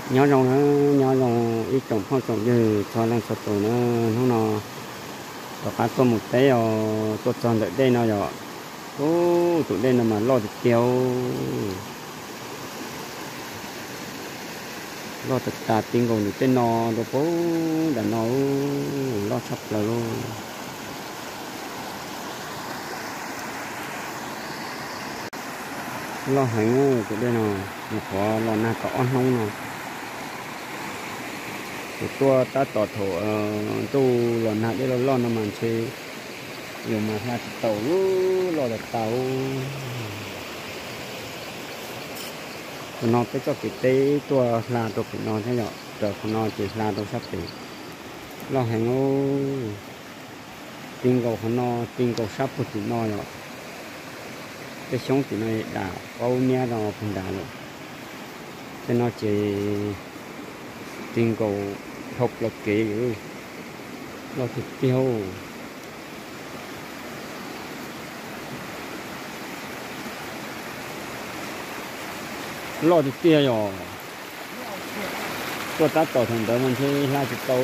nhỏ rồng nó nhỏ rồng ít trồng phong trồng như cho lên sọt tủ nó có cá tôm một té rồi tôi chọn đợi đây nó rồi ô tụi đây là mà lo được lo tất cả tiền còn được tên nó đồ phố đã nó lo sắp là luôn lo hành tụi đây nó có lo na có ăn không nào tôi ta tỏ thổ tu lo na để lo nó mà chơi nhiều mà ra tàu lo được tàu nó tới cho cái tế tua là đồ cái nó thế nhở giờ nó chỉ là đồ sắp thì lo hành ô tinh cầu nó tinh cầu sắp của tụi nó rồi cái sống tụi nó đảo bao nhiêu nó cũng đảo rồi cho nó chỉ tinh cầu học là kỹ lo thực tiêu lo được tiêu rồi tôi ta tỏ thành đó mình thì là cái tàu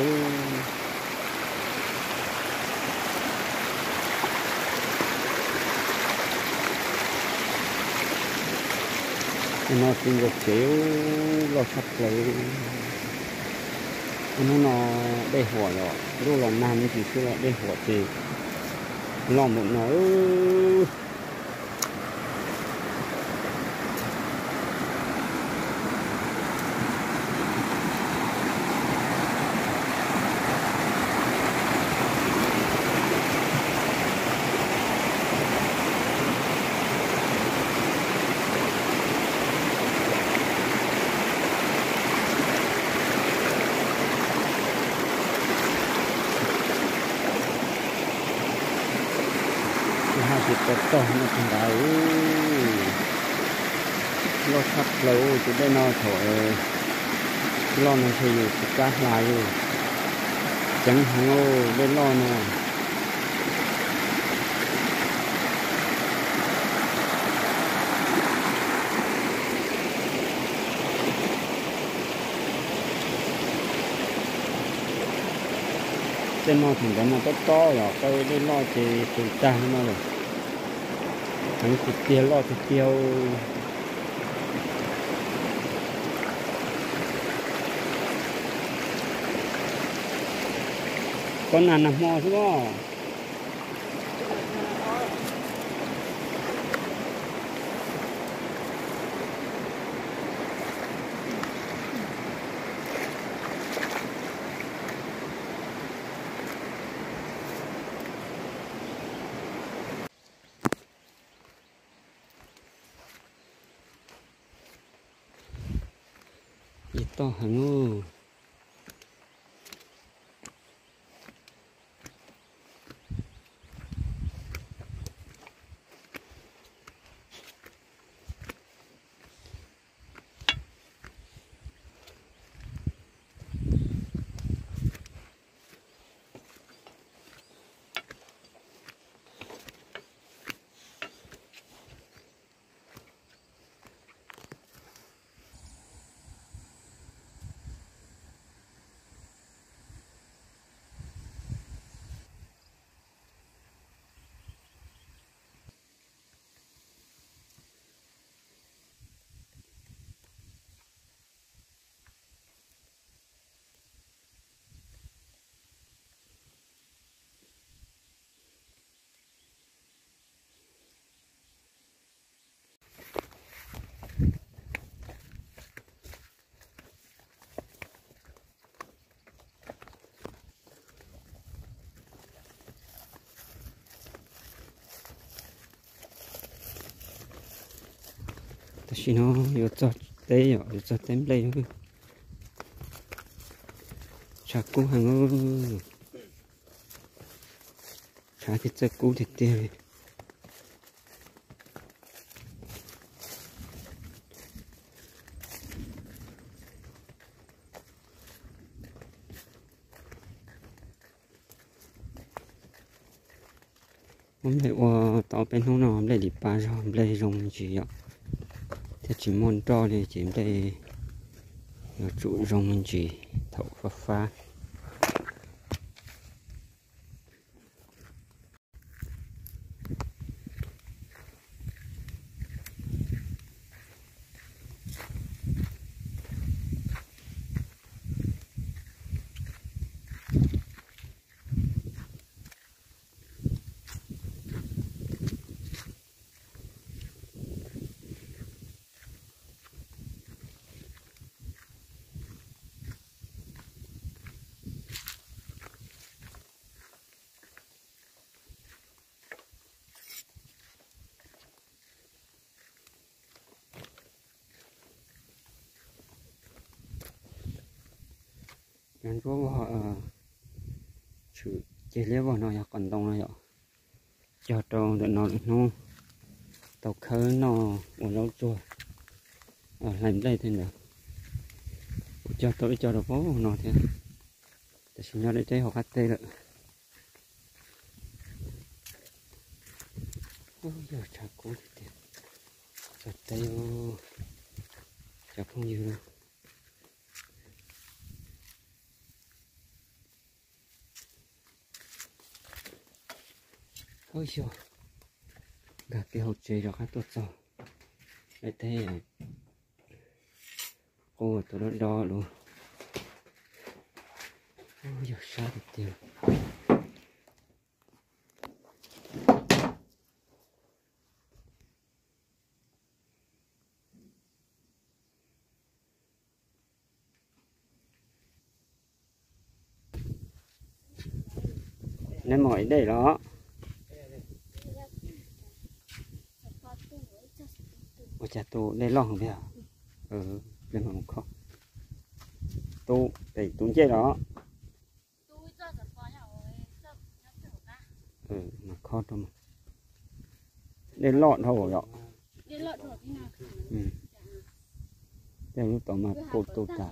nó tìm được kiểu lo sắp lấy nó đây火rồi lúc là nam thì cứ là đây火thì lo một nó to nó thành đảo lo sắp lâu thì đây nó thổi lo nó thì cá lại chẳng hàng ô bên lo nè trên nó thành đảo nó to rồi cây bên lo thì từ cha nó rồi thằng thịt tiêu lo thịt tiêu con nào nằm mò chứ không to hàng ngô thì nó vô cho té rồi vô cho tém đây nữa chả cú hàng ngô chả thịt chả cú thịt tiêu hôm nay tao bên hôm nào hôm nay đi ba rồi hôm nay rong chỉ vậy thì chỉ mòn trò thì chỉ đây nó trụ rong mình chỉ thấu phá pháงั้นก็chữ chỉ lấy vào nó còn đông này ạ cho trâu để nó tàu khơi nó một lâu rồi làm đây thế nào cho tôi cho được bố nó thế để xin nhau để chơi học hát tê rồi ôi giờ chả cố tiền giật tay vô chả không nhiều đâu ôi trời cả cái hộp chơi được hát tốt rồi để thế cô tôi đã đo luôn ôi giờ sao được tiền nên mỏi đây đó ôi chà tô đây lo không biết à đây mà không tô để tốn chơi đó mà khó đâu mà đây lọt thôi rồi đây lúc đó mà cô tô tả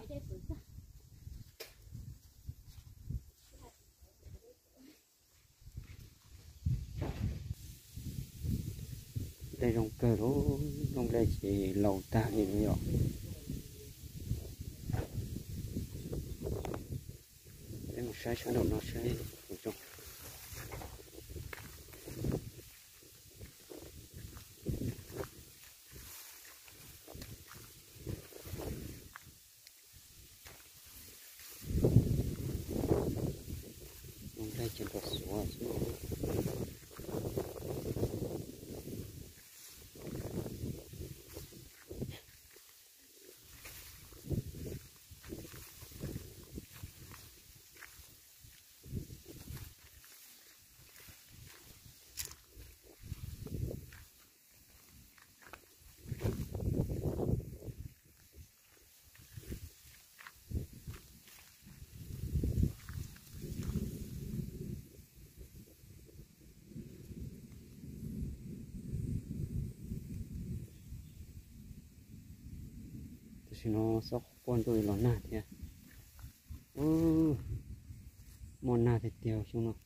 đây rong cờ đó rong đây chỉ lầu ta như vậy rồi đây một sai số đầu nó sẽ một chút rong đây chỉ có số thì nó sóc con tôi nó nạt nha món nào thì tiêu chung nó